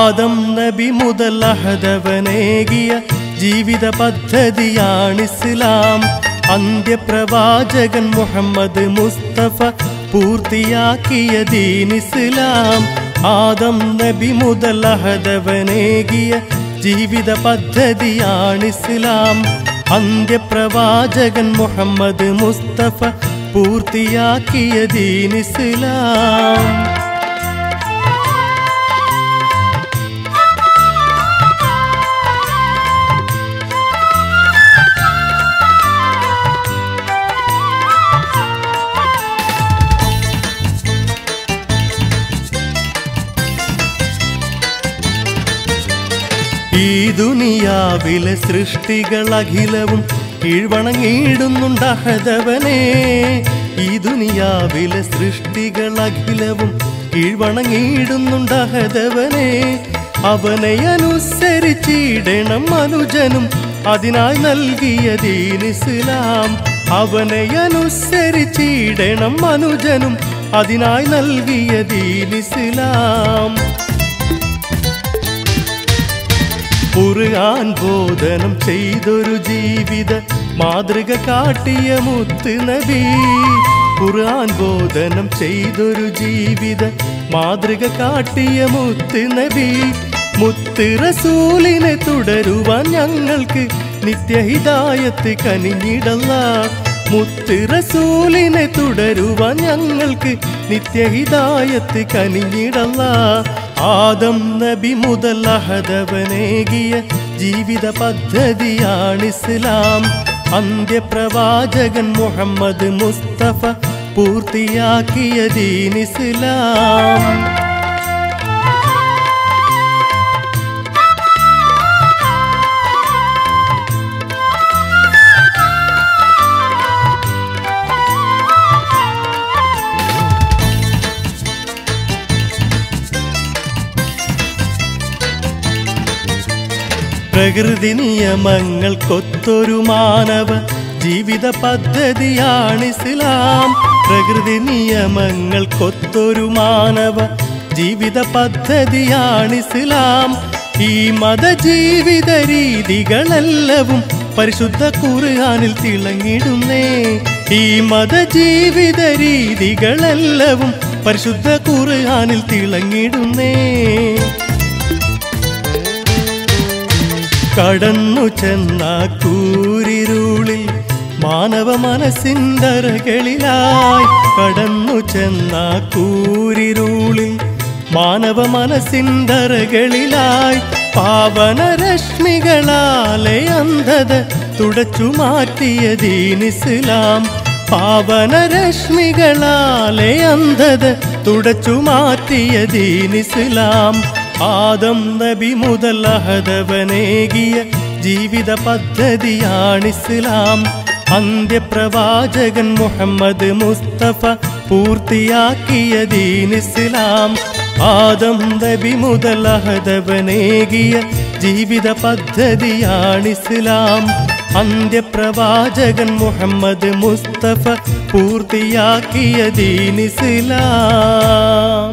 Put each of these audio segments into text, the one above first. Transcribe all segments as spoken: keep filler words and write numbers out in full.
ആദം നബി മുതൽ അഹദവനേകിയ ജീവിത പദ്ധതിയാണിസ്ലാം. അന്ത്യപ്രവാചകൻ മുഹമ്മദ് മുസ്തഫ പൂർത്തിയാക്കിയ ദീനിസ്ലാം. ആദം നബി മുതൽ അഹദവനേകിയ ജീവിത പദ്ധതിയാണിസ്ലാം. അന്ത്യപ്രവാചകൻ മുഹമ്മദ് മുസ്തഫ പൂർത്തിയാക്കിയ ദീനിസ്ലാം. ഈ ദുനിയാവിലെ സൃഷ്ടികളഖിലവും കീഴ്വണങ്ങിയിടുന്നുണ്ട് അഹദവനെ. ഈ ദുനിയാവിലെ സൃഷ്ടികളഖിലവും കീഴ്വണങ്ങിയിടുന്നുണ്ട് അഹദവനെ. അവനെ അനുസരിച്ചിടണം മനുജനും അതിനായി നൽകിയ ദീനിസ്ലാം. അവനെ അനുസരിച്ചിടണം മനുജനും അതിനായി നൽകിയ ദീനിസ്ലാം. ഖുർആൻ ബോധനം ചെയ്തൊരു ജീവിത മാതൃക കാട്ടിയ മുത്ത് നബി. ഖുർആൻ ബോധനം ചെയ്തൊരു ജീവിത മാതൃക കാട്ടിയ മുത്ത് നബി. മുത്ത് റസൂലിനെ തുടരുവാൻ ഞങ്ങൾക്ക് നിത്യഹിദായത്ത് കനിഞ്ഞിടല്ലാ. മുത്ത് റസൂലിനെ തുടരുവാൻ ഞങ്ങൾക്ക് നിത്യഹിദായത്ത് കനിഞ്ഞിടല്ലാ. ആദം നബി മുതൽ അഹദവനേകിയ ജീവിത പദ്ധതിയാണിസ്ലാം. അന്ത്യപ്രവാചകൻ മുഹമ്മദ് മുസ്തഫ പൂർത്തിയാക്കിയ ദീനിസ്ലാം. പ്രകൃതി നിയമങ്ങൾക്കൊത്തൊരു മാനവ ജീവിത പദ്ധതിയാണിസ്ലാം. പ്രകൃതി നിയമങ്ങൾക്കൊത്തൊരു മാനവ ജീവിത പദ്ധതിയാണിസ്ലാം. ഈ മതജീവിത രീതികളെല്ലവും പരിശുദ്ധ ഖുർആനിൽ തിളങ്ങിടുന്നേ. ഈ മതജീവിത രീതികളെല്ലവും പരിശുദ്ധ ഖുർആനിൽ തിളങ്ങിടുന്നേ. കടന്നു ചെന്ന കൂരിരുളിൽ മാനവ മനസ്സിൻ്ററകളിലായി. കടന്നു ചെന്ന കൂരിരുളിൽ മാനവ മനസ്സിൻ്ററകളിലായി. പാവനരശ്മികളാലെ അന്ധത തുടച്ചു മാറ്റിയ ദീനിസ്ലാം. പാവനരശ്മികളാലെ അന്ധത തുടച്ചു മാറ്റിയ ദീനിസ്ലാം. ആദം നബി മുതൽ അഹദവനേകിയ ജീവിത പദ്ധതിയാണിസ്ലാം. അന്ത്യപ്രവാചകൻ മുഹമ്മദ് മുസ്തഫ പൂർത്തിയാക്കിയ ദീനിസ്ലാം. ആദം നബി മുതൽ അഹദവനേകിയ ജീവിത പദ്ധതിയാണിസ്ലാം. അന്ത്യപ്രവാചകൻ മുഹമ്മദ് മുസ്തഫ പൂർത്തിയാക്കിയ ദീനിസ്ലാം.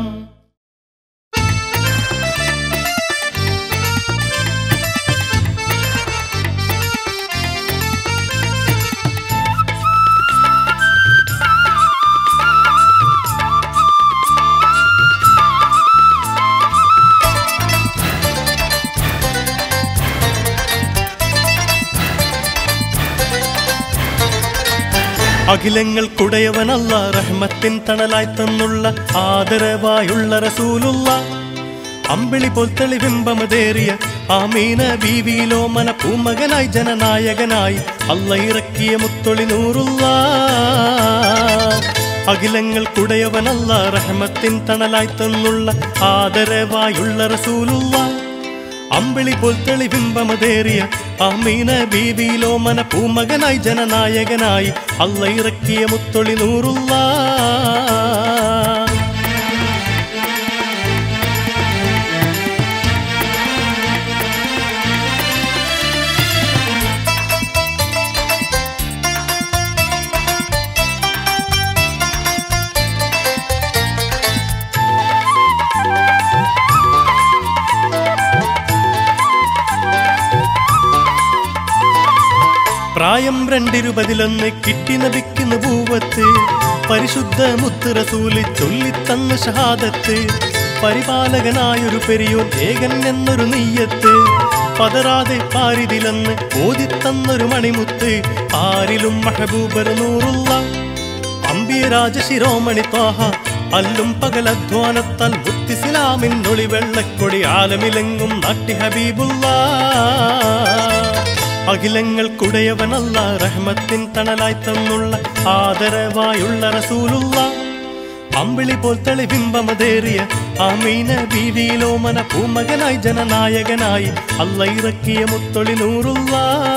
അഖിലങ്ങൾക്കുടയവനല്ല റഹ്മത്തിൻ തണലായി തന്നുള്ള ആദരവായുള്ള റസൂലുള്ള. അമ്പിളി പോൽ തെളിബിംബമതേറിയ ആമീന ബീവിയിലോ മന പൂമകനായി ജനനായകനായി അല്ല ഇറക്കിയ മുത്തൊളി നൂറുള്ള. അഖിലങ്ങൾക്കുടയവനല്ല റഹ്മത്തിൻ തണലായി തന്നുള്ള ആദരവായുള്ള റസൂലുള്ള. അമ്പിളി പോൽ തെളിബിംബമതേറിയ ആമീന ബീവിയിലോ മന പൂമകനായി ജനനായകനായി അല്ല ഇറക്കിയ മുത്തൊളി നൂറുള്ള. പ്രായം രണ്ടിരുപതിലൊന്ന് കിട്ടി നബിക്കുന്ന പൂവത്ത് പരിശുദ്ധ മുത്ത് റസൂല് ചൊല്ലിത്തന്ന ഷഹാദത്ത് പരിപാലകനായൊരു പെരിയോൻ ഏകൻ എന്നൊരു നെയ്യത്ത് പതറാതെ പാരിതിലെന്ന് ഓതിത്തന്നൊരു മണിമുത്ത് ആരിലും മഹബൂബർ നൂറുള്ള അമ്പിയ രാജശിരോമണി ത്വാഹ അല്ലും പകലധ്വാനത്താൽ മുത്തിസ്ലാമിൻ ഒളി വെള്ളക്കൊടി ആലമിലെങ്ങും നാട്ടി ഹബീബുള്ള അഖിലങ്ങൾക്കുടയവനല്ല റഹ്മത്തിൻ തണലായി തന്നുള്ള ആദരവായുള്ള റസൂലുള്ള അമ്പിളി പോൽ തെളിബിംബമതേറിയ ആമീന ബീവിയിലോമന പൂമകനായി ജനനായകനായി അല്ല ഇറക്കിയ മുത്തൊളി നൂറുള്ള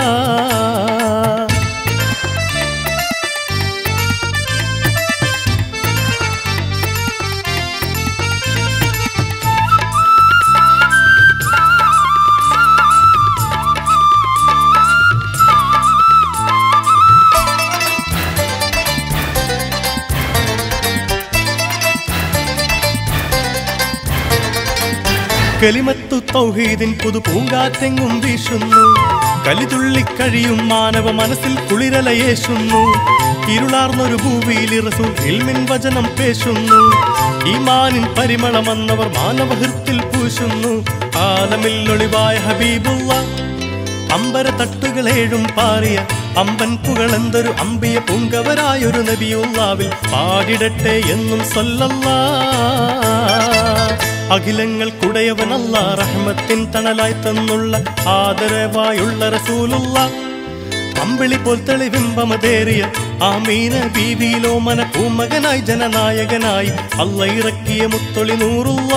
കലിമത്തു തൗഹീദിൻ പുതു പൂങ്കാറ്റെങ്ങും വീശുന്നു കലിതുള്ളിക്കഴിയും മാനവ മനസ്സിൽ കുളിരലയേശുന്നു ഇരുളാർന്നൊരു ഭൂവിയിൽ റസൂൽ ഇൽമിൻ വചനം പേശുന്നു ഈമാനിൻ പരിമളമെന്നവർ മാനവഹൃത്തിൽ പൂശുന്നു ആലമിൽ ഒളിവായ ഹബീബുള്ള അമ്പര തട്ടുകളേഴും പാറിയ അമ്പൻ പുകളെന്തൊരു അമ്പിയ പൂങ്കവരായൊരു നബിയുള്ളാവിൽ പാടിടട്ടെ എന്നും സ്വല്ലല്ലാഹ് അഖിലങ്ങൾക്കുടയവനല്ല റഹ്മത്തിൻ തണലായി തന്നുള്ള ആദരവായുള്ള റസൂലുള്ള അമ്പിളി പോൽ തെളിബിംബമതേറിയ ആമീന ബീവിയിലോമന പൂമകനായി ജനനായകനായി അല്ല ഇറക്കിയ മുത്തൊളി നൂറുള്ള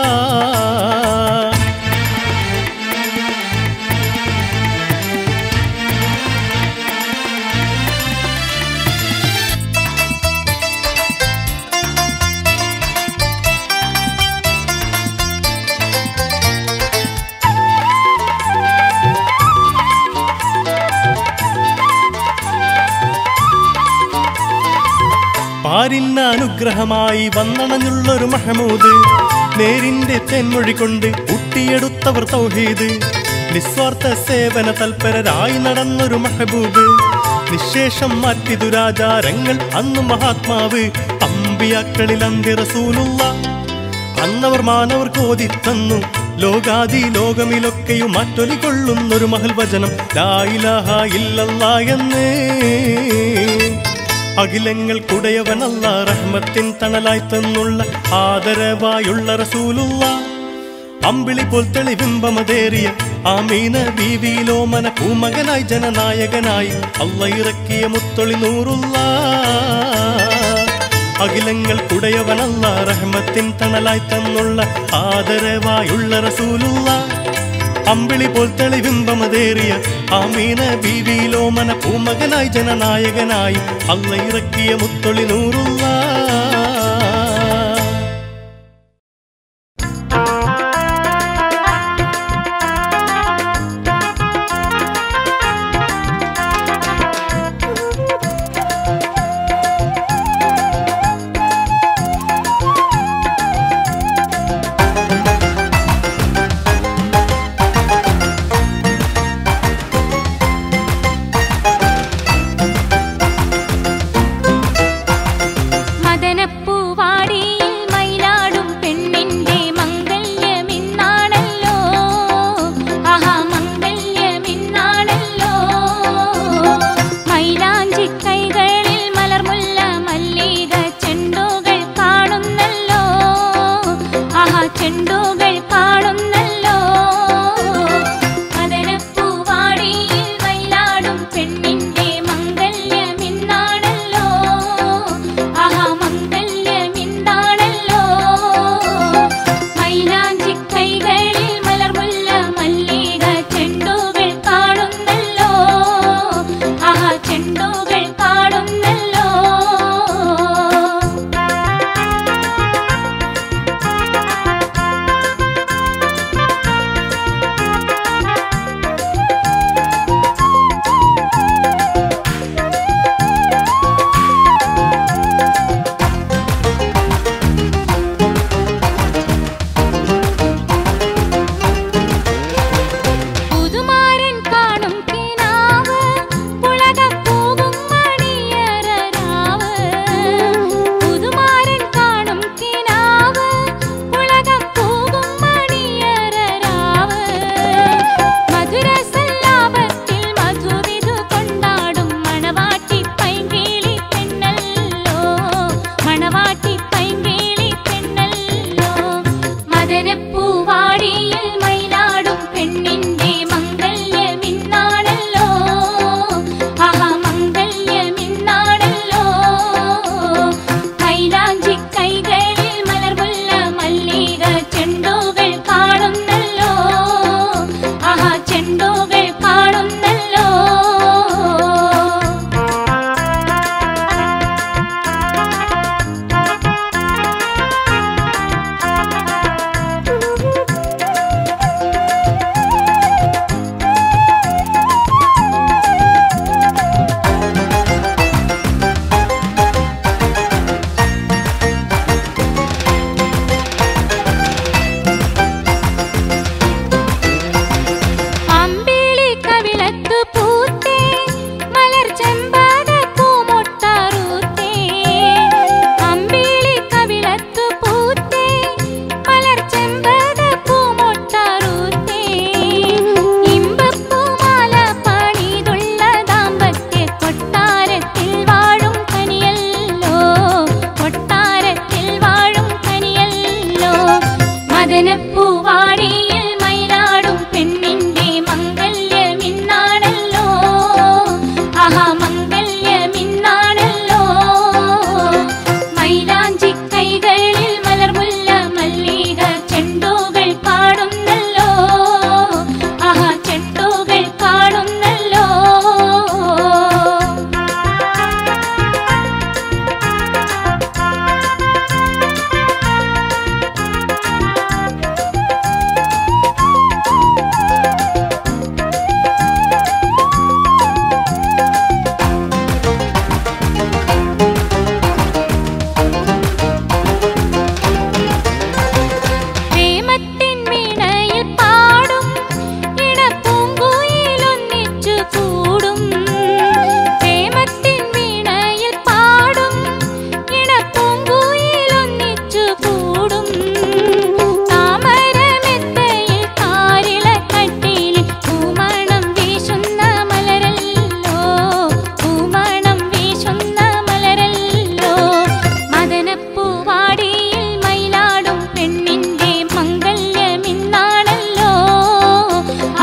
പാരിന്ന അനുഗ്രഹമായി വന്നണഞ്ഞുള്ളൊരു മഹമൂദ് നേരിന്റെ തെന്മൊഴി കൊണ്ട് ഊട്ടിയെടുത്തവർ തൗഹീദ് നിസ്വാർത്ഥ സേവന തൽപരരായി നടന്നൊരു മഹബൂബ് നിശേഷം മാറ്റി ദുരാചാരങ്ങൾ അന്നു മഹാത്മാവ് അമ്പിയാക്കളിൽ അന്ത്യ റസൂലുള്ള അന്നവർ മാനവർക്ക് ഓതിത്തന്നു ലോകാദി ലോകമിലൊക്കെയും മാറ്റൊലി കൊള്ളുന്നൊരു മഹൽ വചനം ലാ ഇലാഹ ഇല്ലല്ലാഹ് എന്ന് അഖിലങ്ങൾക്കുടയവനല്ല റഹ്മത്തിൻ തണലായി തന്നുള്ള ആദരവായുള്ള റസൂലുള്ള അമ്പിളി പോൽ തെളിബിംബമതേറിയ ആമീന ബീവിയിലോമന പൂമകനായി ജനനായകനായി അല്ല ഇറക്കിയ മുത്തൊളി നൂറുള്ള അഖിലങ്ങൾക്കുടയവനല്ല റഹ്മത്തിൻ തണലായി തന്നുള്ള ആദരവായുള്ള റസൂലുള്ള അമ്പിളി പോൽ തെളിബിംബമതേറിയ ആമീന ബീവിയിലോമന പൂമകനായി ജനനായകനായി അല്ല ഇറക്കിയ മുത്തൊളി നൂറുള്ള My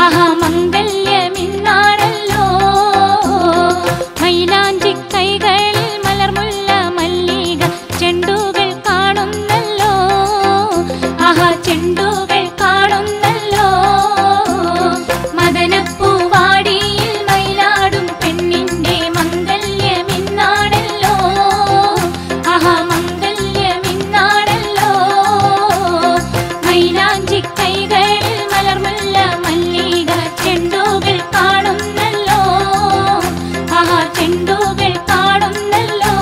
ആഹാ മംഗല്യമിന്നാണല്ലോ മൈലാഞ്ചി കൈകളിൽ മലർമുല്ല മല്ലിക ചെണ്ടുകൾ കാണുന്നല്ലോ ആഹാ ചെണ്ടുകൾ കാണുന്നല്ലോ മദനപ്പൂവാടിയിൽ മയിലാടും പെണ്ണിന്റെ മംഗല്യമിന്നാണല്ലോ ആഹാ മംഗല്യമിന്നാണല്ലോ മൈലാഞ്ചി കൈകളിൽ മലർമുല്ല മല്ലിക ചെണ്ടുകൾ കാണുന്നല്ലോ ആഹാ ചെണ്ടുകൾ കാണുന്നല്ലോ.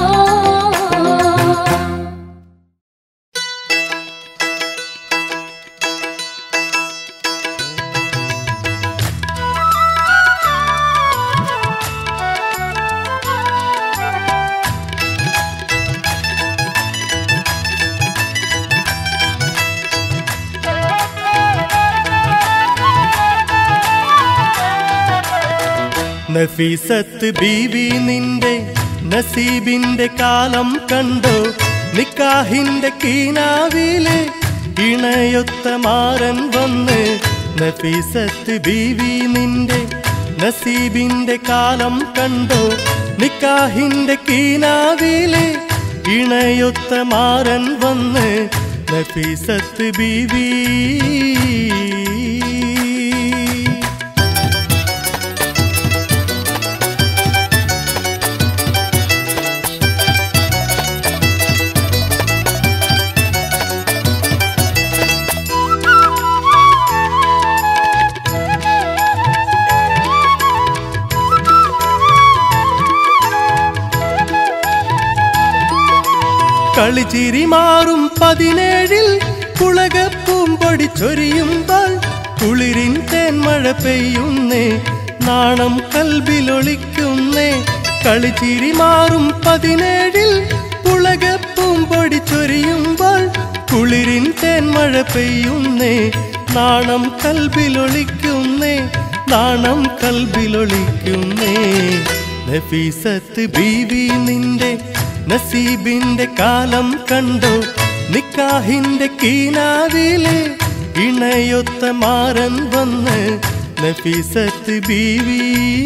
നഫീസത്ത് ബീവി നിന്റെ നസീബിന്റെ കാലം കണ്ടോ നിക്കാഹിന്റെ കീനാവിലെ ഇണയൊത്ത മാരൻ വന്ന് നഫീസത്ത് ബീവി നിന്റെ നസീബിന്റെ കാലം കണ്ടോ നിക്കാഹിന്റെ കീനാവിലെ ഇണയൊത്ത മാരൻ വന്ന് നഫീസത്ത് ബീവി കളിച്ചിരി മാറും പതിനേഴിൽ കുളകപ്പൂമ്പൊടി ചൊരിയുമ്പോൾ കുളിരിൻ തേന്മഴ പെയ്യുന്നേ നാണം കൽബിലൊളിക്കുന്നേ കളിച്ചിരി മാറും പതിനേഴിൽ കുളകപ്പൂമ്പൊടി ചൊരിയുമ്പോൾ കുളിരിൻ തേന്മഴ പെയ്യുന്നേ നാണം കൽബിലൊളിക്കുന്നേ നാണം കൽബിലൊളിക്കുന്നേ നഫീസത്ത് ബീവി നിന്റെ നസീബിന്റെ കാലം കണ്ടോ നിക്കാഹിന്റെ കീനാവിലെ ഇണയൊത്ത മാരൻ വന്ന് നഫീസത്ത് ബീവി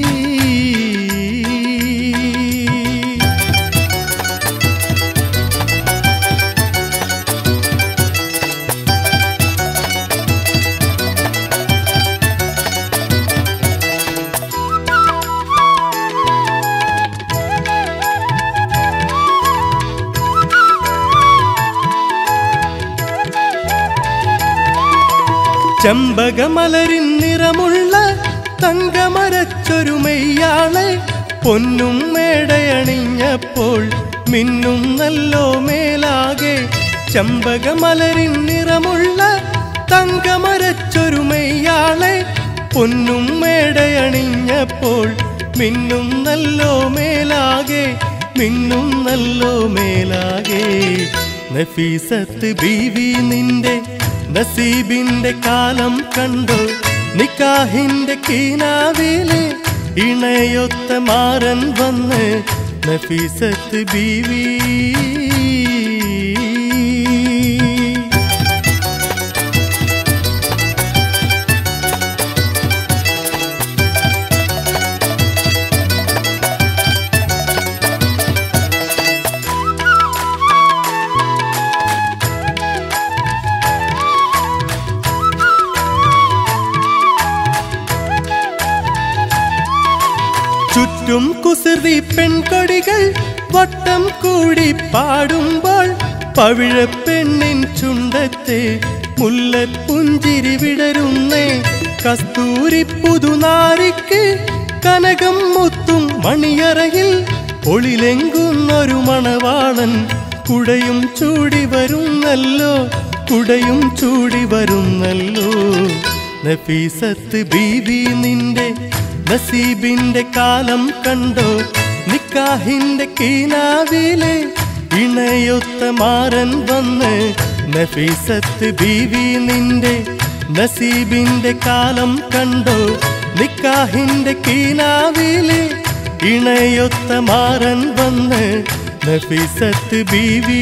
ചെമ്പകമലരിൻ നിറമുള്ള തങ്കമരച്ചൊരുമയ്യാളെ പൊന്നും മേടയണിഞ്ഞപ്പോൾ മിന്നും നല്ലോ മേലാകെ ചെമ്പകമലരിൻ നിറമുള്ള തങ്കമരച്ചൊരുമയ്യാളെ പൊന്നും മേടയണിഞ്ഞപ്പോൾ മിന്നും നല്ലോ മേലാകെ മിന്നും നല്ലോ മേലാകെ നഫീസത്ത് ബീവി നിന്റെ നസീബിന്റെ കാലം കണ്ടോ നിക്കാഹിന്റെ കീനാവിലെ ഇണയൊത്ത മാരൻ വന്ന് നഫീസത്ത് ബീവി ചുറ്റും കുസൃതി പെൺകൊടികൾ വട്ടം കൂടി പാടുമ്പോൾ പവിഴപ്പെണ്ണിൻ ചുണ്ടത്തെ മുല്ലപ്പുഞ്ചിരി വിടരുന്നേ കസ്തൂരി പുതുനാരിക്ക് കനകം മുത്തും മണിയറയിൽ ഒളിലെങ്കുന്നൊരു മണവാളൻ കുടയും ചൂടി വരുന്നല്ലോ കുടയും ചൂടി വരുന്നല്ലോ നഫീസത്ത് ബീവി നിന്റെ നസീബിന്റെ കാലം കണ്ടോ നിക്കാഹിന്റെ കീനാവിലെ ഇണയൊത്ത മാരൻ വന്ന് നഫീസത്ത് ബീവി നിന്റെ നസീബിന്റെ കാലം കണ്ടോ നിക്കാഹിന്റെ കീനാവിലെ ഇണയൊത്ത മാരൻ വന്ന് നഫീസത്ത് ബീവി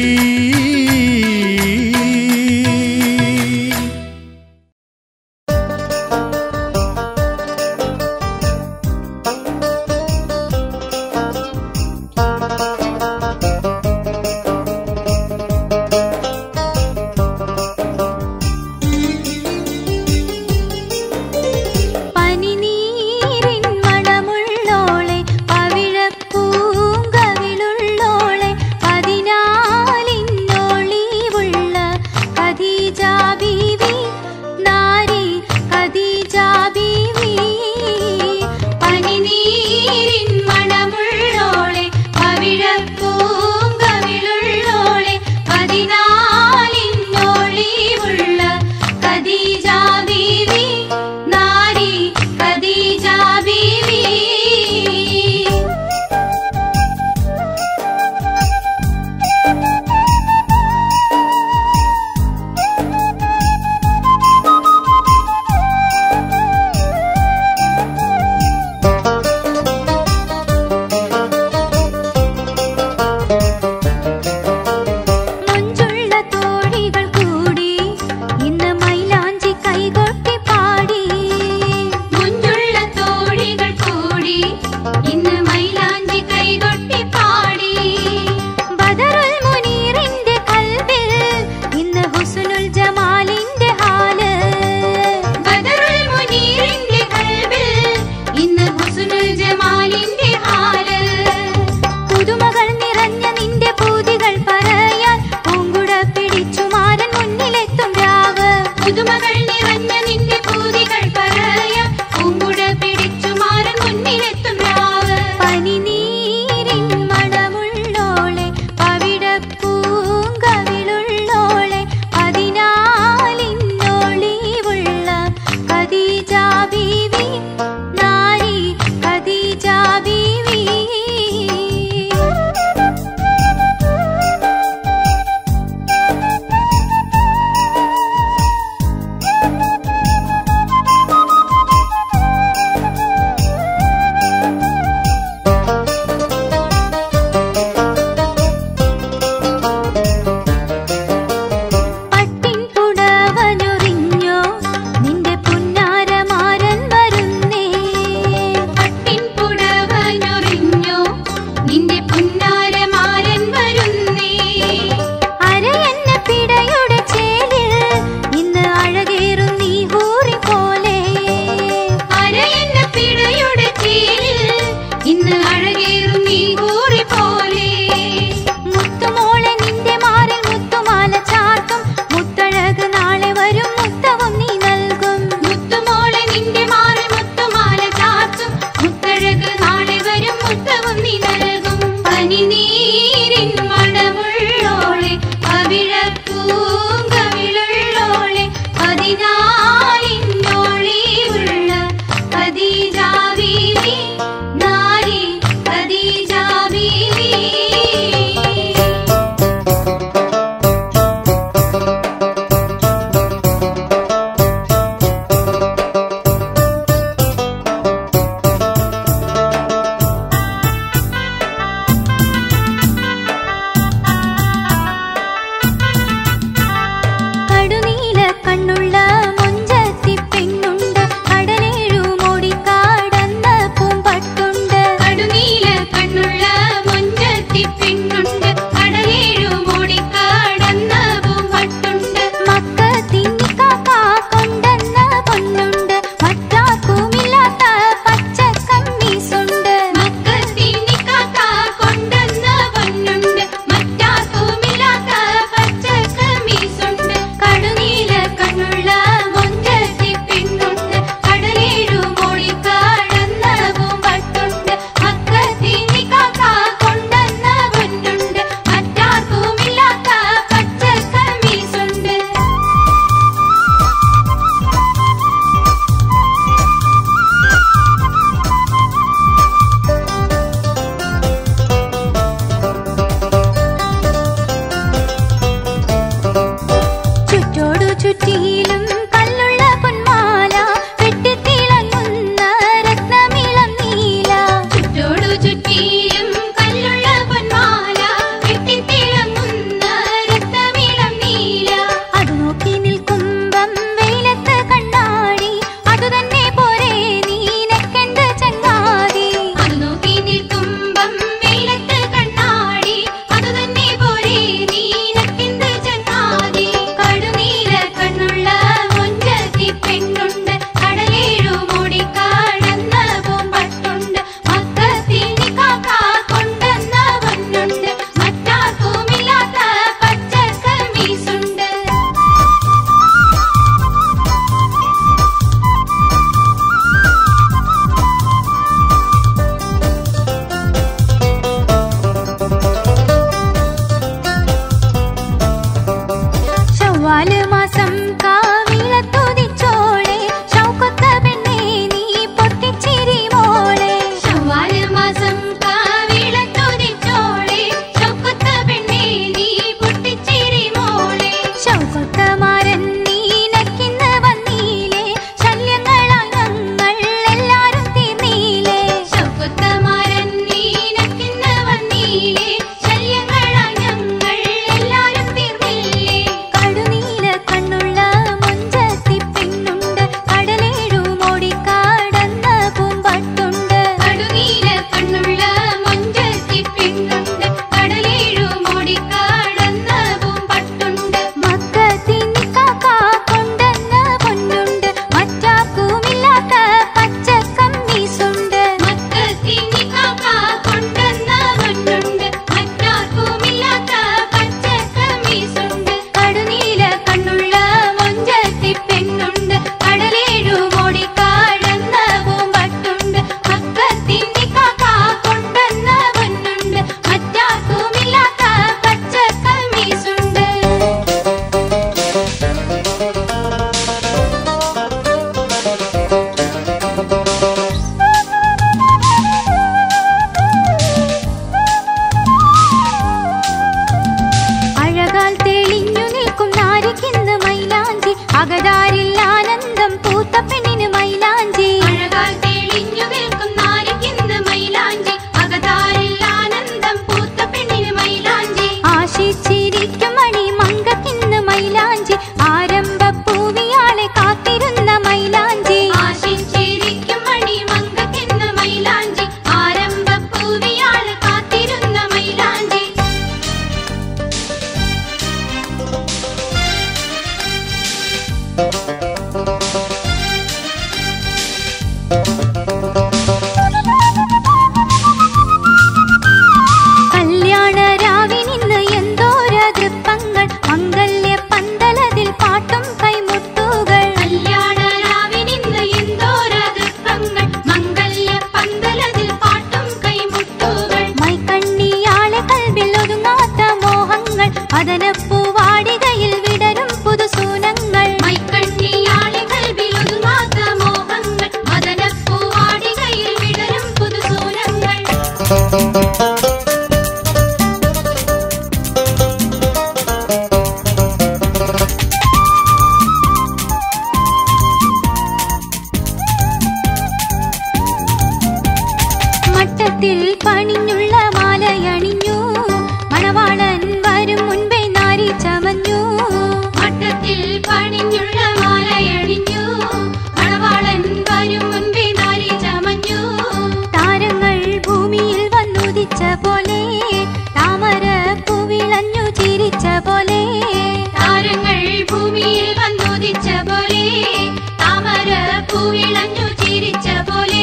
മട്ടത്തിൽ പണിഞ്ഞുള്ള മാലയണിഞ്ഞു മണവാളൻ വരും മുൻപേ നാരി ചമഞ്ഞു. മട്ടത്തിൽ പണിഞ്ഞുള്ള മാലയണിഞ്ഞു മണവാളൻ വരും മുൻപേ നാരി ചമഞ്ഞു. താരങ്ങൾ ഭൂമിയിൽ വന്നുദിച്ച പോലെ താമര പൂവിളഞ്ഞു ചിരിച്ച പോലെ. താരങ്ങൾ ഭൂമിയിൽ വന്നുദിച്ച പോലെ താമര പൂവിളഞ്ഞു ചിരിച്ച പോലെ.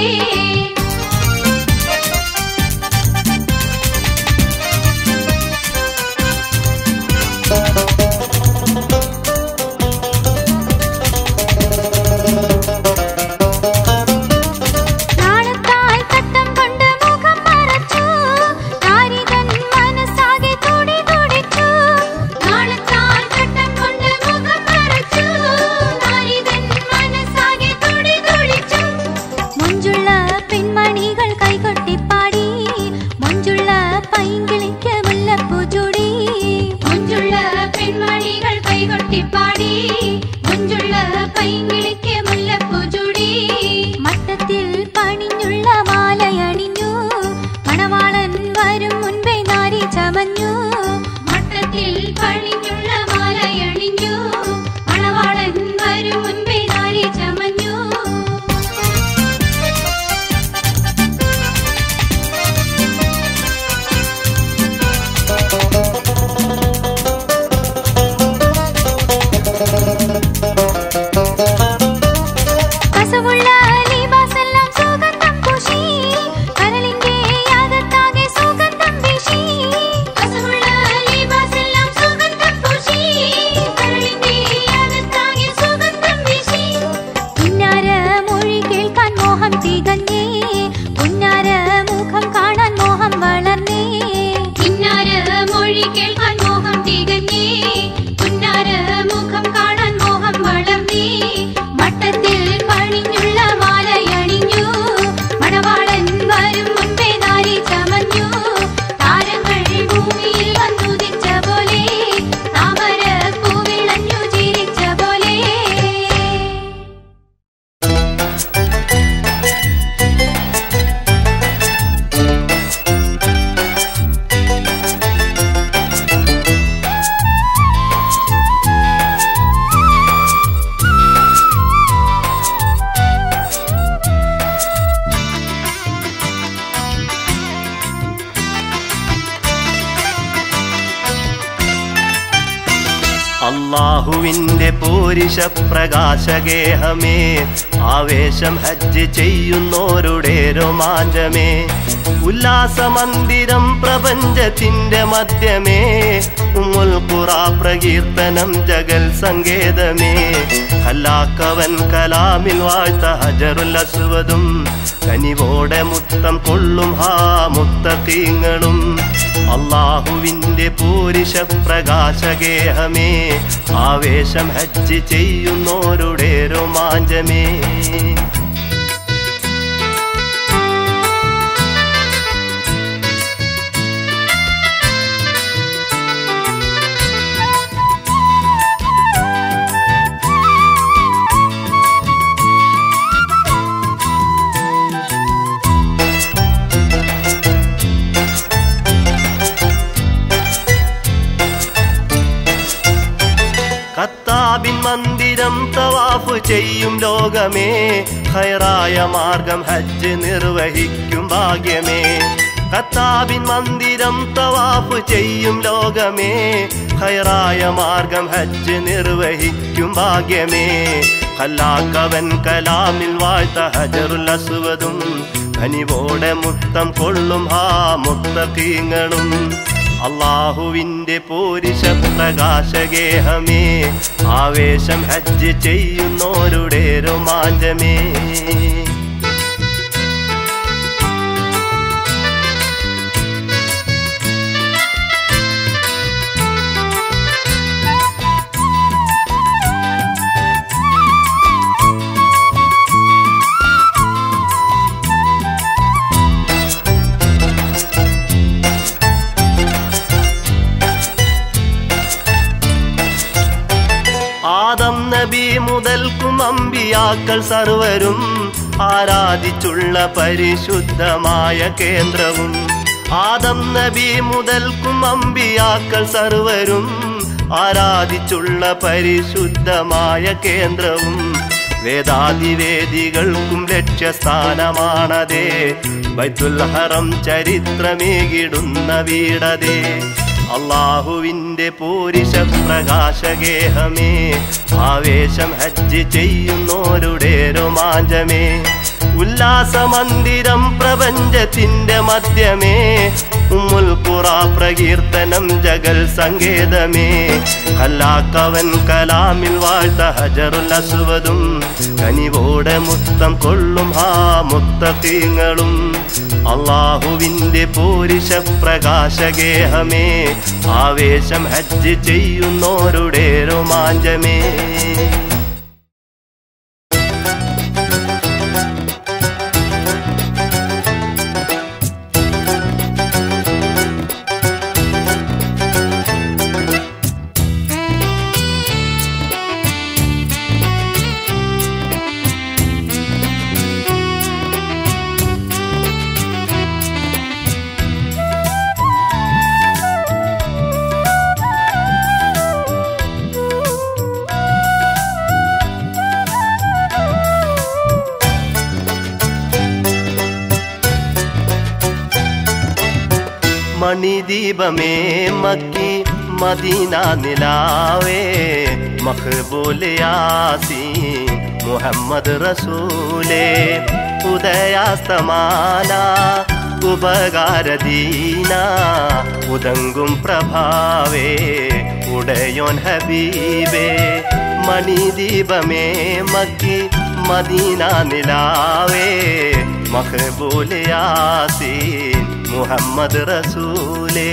അല്ലാഹുവിന്റെ പോരിശ പ്രകാശഗേഹമേ, ആവേശം ഹജ്ജ് ചെയ്യുന്നോരുടെ രോമാഞ്ചമേ, ഉല്ലാസമന്ദിരം പ്രപഞ്ചത്തിന്റെ മധ്യമേ, ഉമ്മുൽ ഖുറാ പ്രകീർത്തനം ജഗൽ സങ്കേതമേ, ഖലാക്കവൻ കലാമിൽ വാഴ്ത്ത ഹജറുൽ അസ്വദും, കനിവോടെ മുത്തം കൊള്ളും ഹാ മുത്തഖീങ്ങളും. അല്ലാഹുവിന്റെ പോരിശ പ്രകാശഗേഹമേ, ആവേശം ഹജ്ജ് ചെയ്യുന്നോരുടെ രോമാഞ്ചമേ. ഖത്താബിൻ മന്ദിരം തവാഫ് ചെയ്യും ലോകമേ, ഖൈറായ മാർഗം ഹജ്ജ് നിർവഹിക്കും ഭാഗ്യമേ. ഖത്താബിൻ മന്ദിരം തവാഫ് ചെയ്യും ലോകമേ, ഖൈറായ മാർഗം ഹജ്ജ് നിർവഹിക്കും ഭാഗ്യമേ. ഖലാക്കവൻ കലാമിൽ വാഴ്ത്ത ഹജറുൽ അസ്വദും, കനിവോടെ മുത്തം കൊള്ളും ഹാ മുത്തഖീങ്ങളും. അല്ലാഹുവിന്റെ പോരിശ പ്രകാശഗേഹമേ, ആവേശം ഹജ്ജ് ചെയ്യുന്നോരുടെ രോമാഞ്ചമേ. ആദം നബി മുതൽക്കും അമ്പിയാക്കൾ സർവരും ആരാധിച്ചുള്ള പരിശുദ്ധമായ കേന്ദ്രവും ആദം നബി മുതൽക്കും അമ്പിയാക്കൾ സർവരും ആരാധിച്ചുള്ള പരിശുദ്ധമായ കേന്ദ്രവും വേദാതിവേദികൾക്കും ലക്ഷ്യസ്ഥാനമാണതേ ബൈത്തുൽ ഹറം ചരിത്രമേകിടുന്ന വീടതേ അള്ളാഹുവിൻ്റെ പൂരിശ പ്രകാശഗേഹമേ ആവേശം ഹജ്ജ് ചെയ്യുന്നോരുടെ രോമാഞ്ചമേ ഉല്ലാസമന്ദിരം പ്രപഞ്ചത്തിൻ്റെ മധ്യമേ ഉമ്മുൽ ഖുറ പ്രകീർത്തനം ജഗൽ സങ്കേതമേ കല്ലാക്കവൻ കലാമിൽ വാഴ്ത്ത ഹജറുൽ അസ്വദും കനിവോടെ മുത്തം കൊള്ളും ആ മുത്തഖീങ്ങളും അള്ളാഹുവിൻ്റെ പൂരിശ പ്രകാശഗേഹമേ ആവേശം ഹജ്ജ് ചെയ്യുന്നോരുടെ രോമാഞ്ചമേ മണിദീപമേ മക്കി മദീന നിലാവേ മഖ്ബൂൽ യാസീൻ മുഹമ്മദ് റസൂലേ ഉദയാസ്തമാന ഉപകാരദീന ഉദങ്കും പ്രഭാവേ ഉടയോൻ ഹബീബേ മണിദീപമേ മക്കി മദീന നിലാവേ മഖ്ബൂൽ യാസീൻ മുഹമ്മദ് റസൂലേ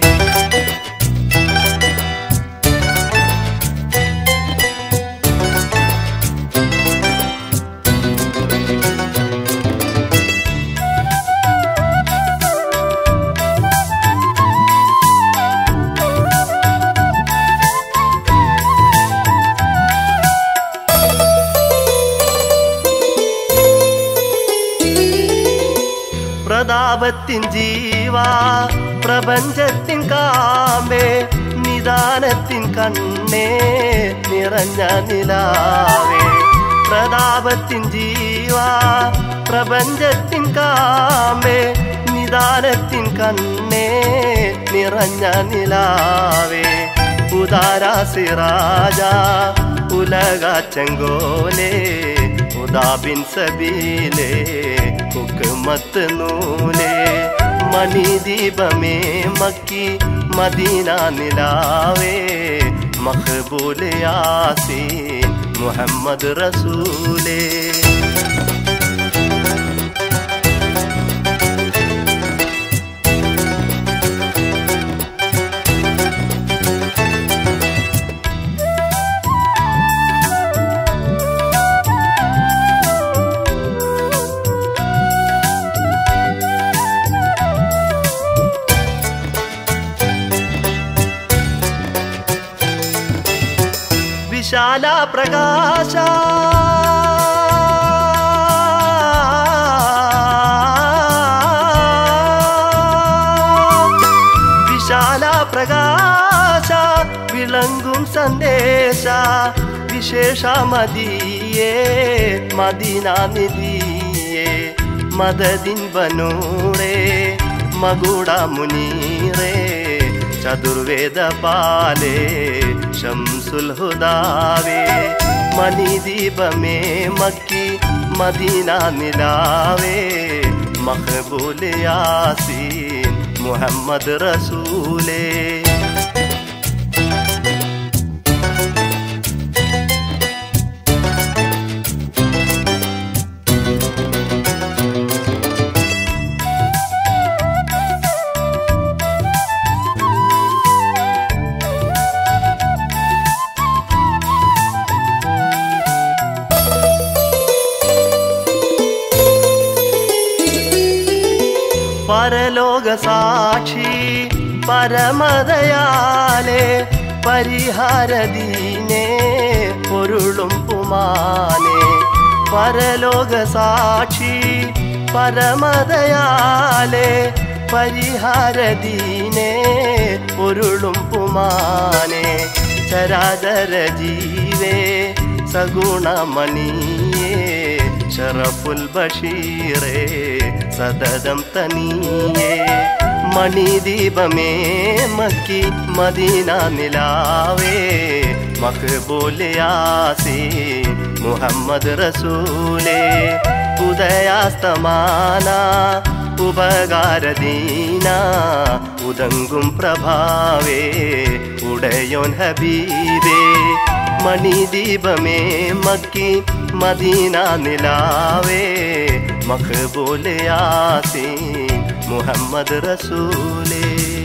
പ്രതാപത്തിൻ ജീവാ പ്രപഞ്ചത്തിൻ കാമ്പേ നിദാനത്തിൻ കണ്ണേ നിറഞ്ഞ നിലാവേ പ്രതാപത്തിൻ ജീവാ പ്രപഞ്ചത്തിൻ കാമ്പേ നിദാനത്തിൻ കണ്ണേ നിറഞ്ഞ നിലാവേ ഉദാരാ സിറാജ ഉലക ചെങ്കോലേ ഉദാബിൻ സബീലേ ഹുക്മത്ത് നൂലേ മണിദീപമേ മക്കി മദീന നിലാവേ മഖ്ബൂൽ യാസീൻ മുഹമ്മദ് റസൂലേ വിശാല പ്രകാശ വിശാല പ്രകാശ വിളങ്ങും സന്ദേശ വിശേഷ മദിയേ മദീന നിധിയേ മദദിൻ ബനൂറേ മകുട മുനീറേ ചതുർവേദ പാലേ ശംസുൽ ഹുദാവേ മണിദീപമേ മക്കി മദീന നിലാവേ മഖ്ബൂൽ യാസീൻ മുഹമ്മദ് റസൂലേ പരലോക സാക്ഷി പരമദയാലേ പരിഹാരദീനേ പൊരുളും പുമാനേ പരലോക സാക്ഷി പരമദയാലേ പരിഹാരദീനേ പൊരുളും പുമാനേ ചരാചര ജീവേ സഗുണമണിയേ ഷറഫുൽ ബഷീറേ സദദം തനിയേ മണിദീപമേ മക്കി മദീന നിലാവേ മഖ്ബൂൽ യാസീൻ മുഹമ്മദ് റസൂലേ ഉദയാസ്തമാന ഉപകാരദീന ഉദങ്കും പ്രഭാവേ ഉടയോൻ ഹബീബേ മണിദീപമേ മക്കി മദീന നിലാവേ മഖ്ബൂൽ യാസീൻ മുഹമ്മദ് റസൂലേ.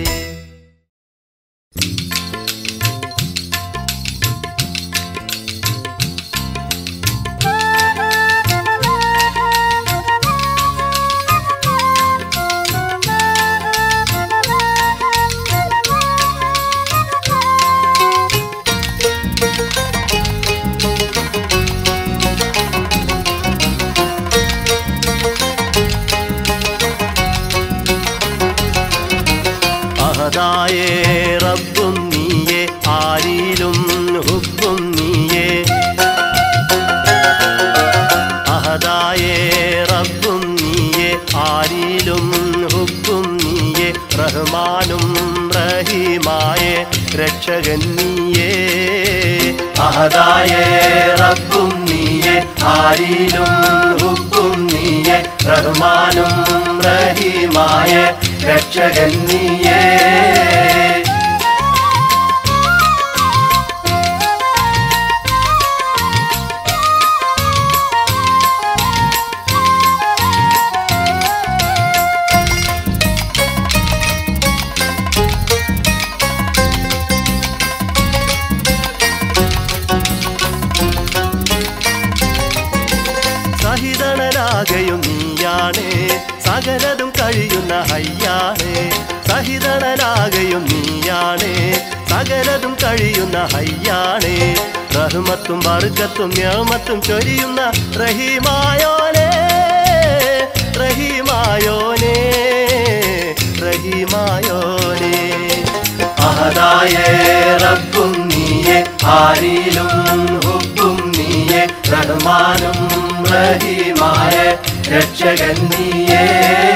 അഹദായേ റബ്ബും നീയേ ആരിലും ഹുബ്ബും നീയേ അഹദായേ റബ്ബും നീയേ ആരിലും ഹുബ്ബും നീയേ റഹ്മാനും റഹീമായേ രക്ഷകൻ നീയേ അഹദായേ റബ്ബും നീയേ ആരിലും ഹുബ്ബും നീയേ റഹ്മാനും റഹീമായേ രക്ഷകൻ നീയേ. സഹിതണരാകയും നീയാണേ സകലതും കഴിയുന്ന ഹയ്യാണേ സഹിതണരാകയും നീയാണേ സകലതും കഴിയുന്ന ഹയ്യാണേ റഹ്മത്തും ബർക്കത്തും നിഅമത്തും ചൊരിയുന്ന റഹീമായോനേ റഹീമായോനേ റഹീമായോനേ അഹദായേ റബ്ബും നീയേ ആരിലും ഹുബ്ബും നീയേ റഹ്മാനും റഹീമായേ രക്ഷകൻ നീയേ.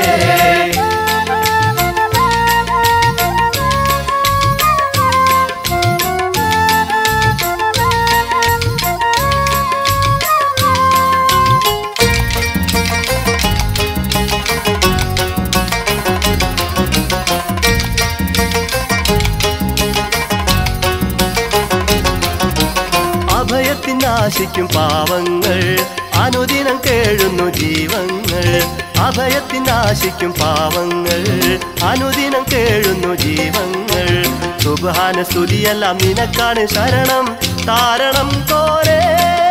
അഭയത്തിനാശിക്കും പാവങ്ങൾ അനുദിനം കേഴുന്നു ജീവങ്ങൾ അഭയത്തിനാശിക്കും പാവങ്ങൾ അനുദിനം കേഴുന്നു ജീവങ്ങൾ സുബ്ഹാന സ്തുതിയെല്ലാം നിനക്കാണ് ശരണം താരണം കോനേ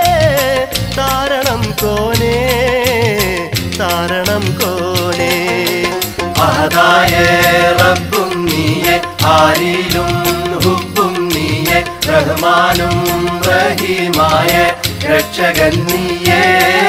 താരണം കോനേ താരണം കോനേ അഹദായേ റബ്ബും നീയേ ആരിലും ഹുബ്ബും നീയേ റഹ്മാനും റഹീമായേ രക്ഷകൻ നീയേ.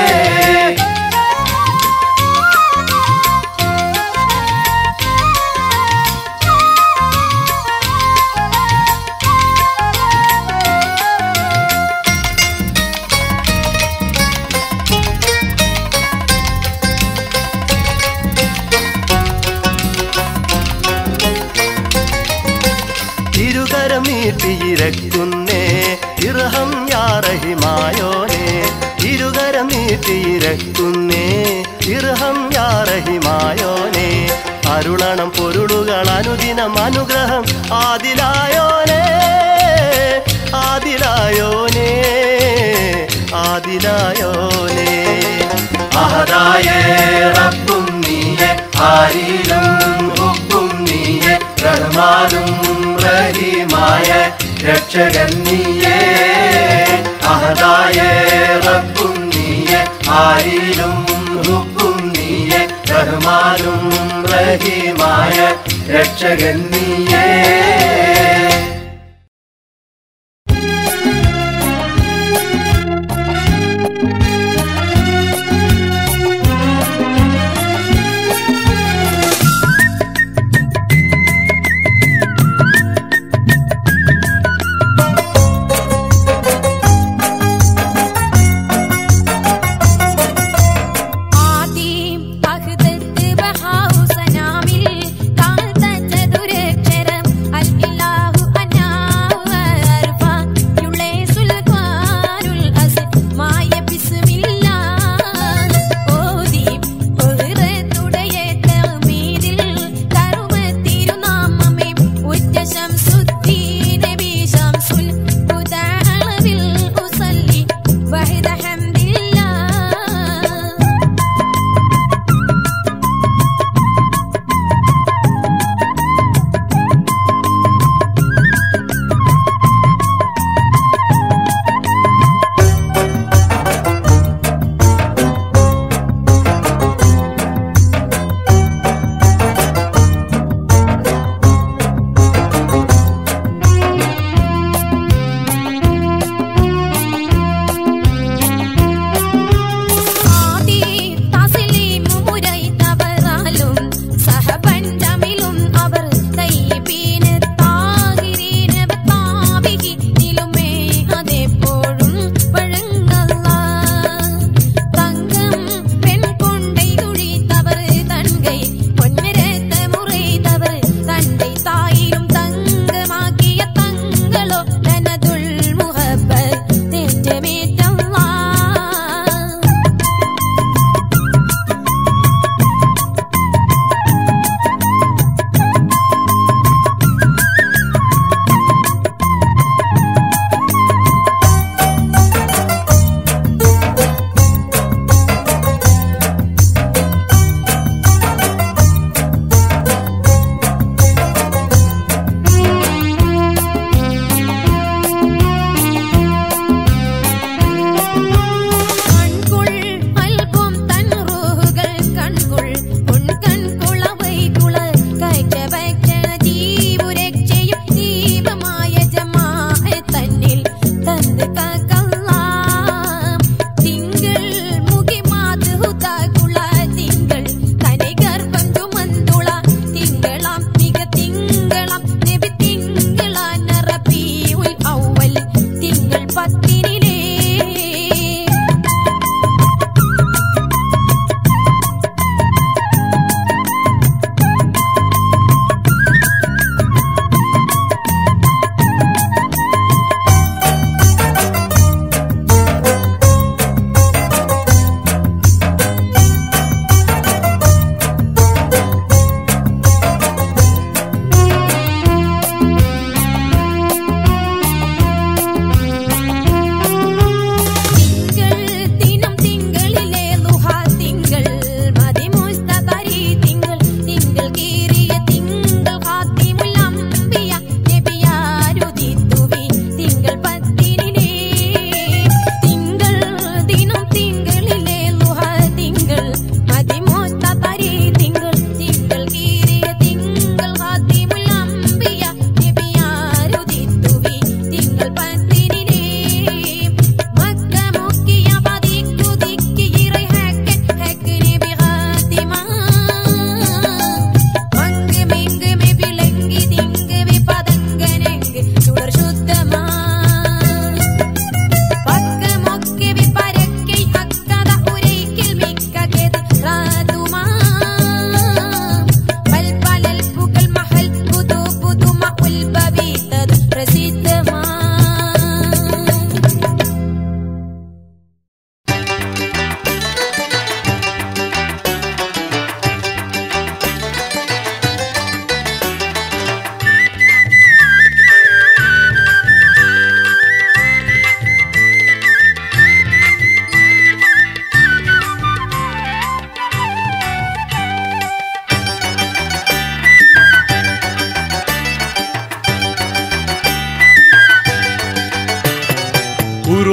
ഇരുകരം നീട്ടിയിരക്കുന്നേ ഇർഹം യാ റഹിമായോനേ ഇരുകരം നീട്ടിയിരക്കുന്നേ ഇർഹം യാ റഹിമായോനേ അരുളണം പൊരുളുകൾ അനുദിനം അനുഗ്രഹം ആദിലായോനേ ആദിലായോനേ ആദിലായോനേ അഹദായേ റബ്ബും നീയേ ആരിലും ഹുബ്ബും നീയേ റഹ്മാനും റഹീമായേ രക്ഷകൻ നീയേ അഹദായേ റബ്ബും നീയേ ആരിലും ഹുബ്ബും നീയേ റഹ്മാനും റഹീമായേ രക്ഷകൻ നീയേ.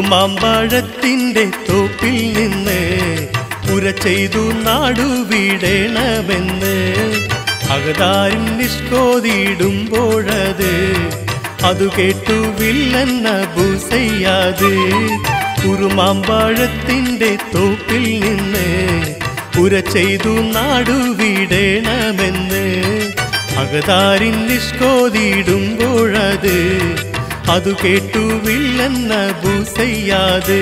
ഉറുമാമ്പഴത്തിൻ്റെ തോപ്പിൽ നിന്ന് ഉര ചെയ്തു നാടുവിടണമെന്ന് അകതാരിൻ നിഷ്കോതിയിടുമ്പോഴത് അതു കേട്ടു വില്ലെന്ന ബൂസയ്യാത്. ഉറുമാമ്പഴത്തിൻ്റെ തോപ്പിൽ നിന്ന് ഉര ചെയ്തു നാടുവിടണമെന്ന് അകതാരിൻ നിഷ്കോതിയിടുമ്പോഴത് അതു കേട്ടു വില്ലെന്ന ബൂസയ്യാത്.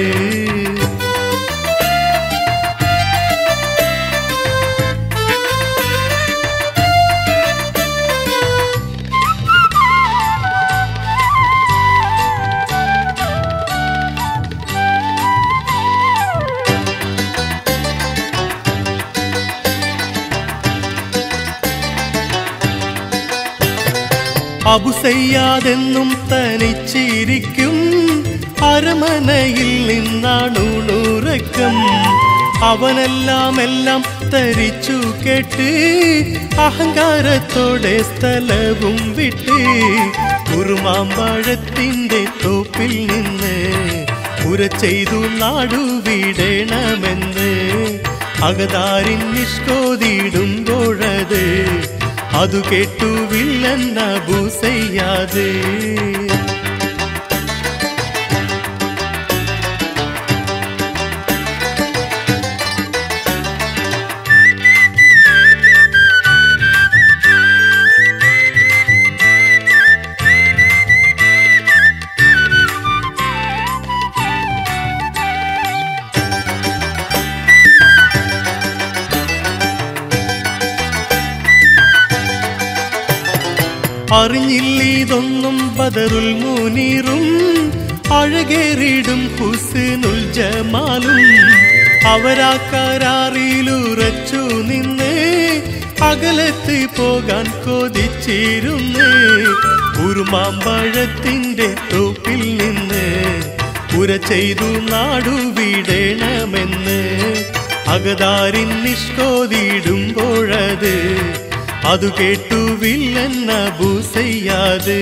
അബുസയ്യാതെന്നും തനിച്ചിരിക്കും അരമനയിൽ നിന്നാണുണുറക്കം. അവനെല്ലാം എല്ലാം തരിച്ചു കേട്ട് അഹങ്കാരത്തോടെ സ്ഥലവും വിട്ട് ഉറുമാമ്പഴത്തിൻ്റെ തോപ്പിൽ നിന്ന് ഉര ചെയ്തു നാടുവിടണമെന്ന് അകതാരിൻ നിഷ്കോതിയിടുമ്പോഴത് അതു കേട്ടു വില്ലെന്ന ബൂസയ്യാത്. അറിഞ്ഞില്ലിതൊന്നും ബദറുൽ മുനീറും അഴകേറിടും ഹുസ്നുൽ ജമാലും അവരാ കരാറിലുറച്ചു നിന്ന് അകലത്ത് പോകാൻ കൊതിച്ചിരുന്ന് ഉറുമാമ്പഴത്തിൻ്റെ തോപ്പിൽ നിന്ന് ഉര ചെയ്തു നാടുവിടണമെന്ന് അകതാരിൻ നിഷ്കോതിയിടുമ്പോഴത് അതു കേട്ടു വില്ലെന്ന ബൂസയ്യാത്.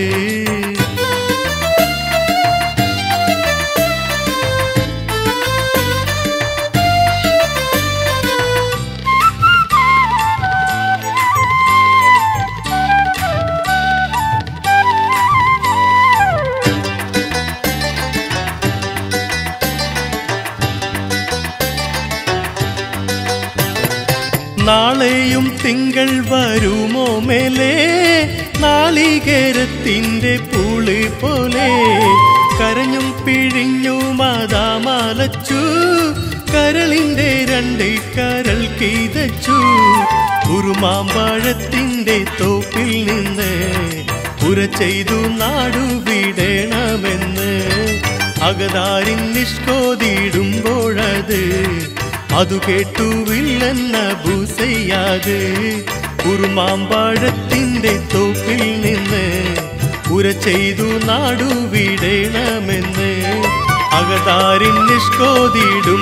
നാളെയും തിങ്കൾ വരുമോ മേലേ നാളികേരത്തിൻ്റെ പൂള് പോലെ കരഞ്ഞും പിഴിഞ്ഞും മതാമലച്ചു കരളിൻ്റെ രണ്ട് കരൾ കിതച്ചു. ഉറുമാമ്പഴത്തിൻ്റെ തോപ്പിൽ നിന്ന് ഉര ചെയ്തു നാടുവിടണമെന്ന് അകതാരിൻ നിഷ്കോതിയിടുമ്പോഴത് അതു കേട്ടു വില്ലെന്ന ബൂസയ്യാത്. ഉറുമാമ്പഴത്തിൻ്റെ തോപ്പിൽ നിന്ന് ഉര ചെയ്തു നാടുവിടണമെന്ന് അകതാരിൻ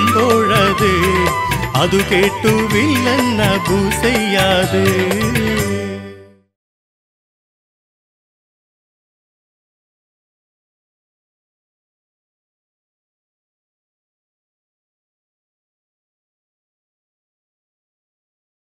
നിഷ്കോതിയിടുമ്പോഴത് അതു കേട്ടു വില്ലെന്ന ബൂസയ്യാത്.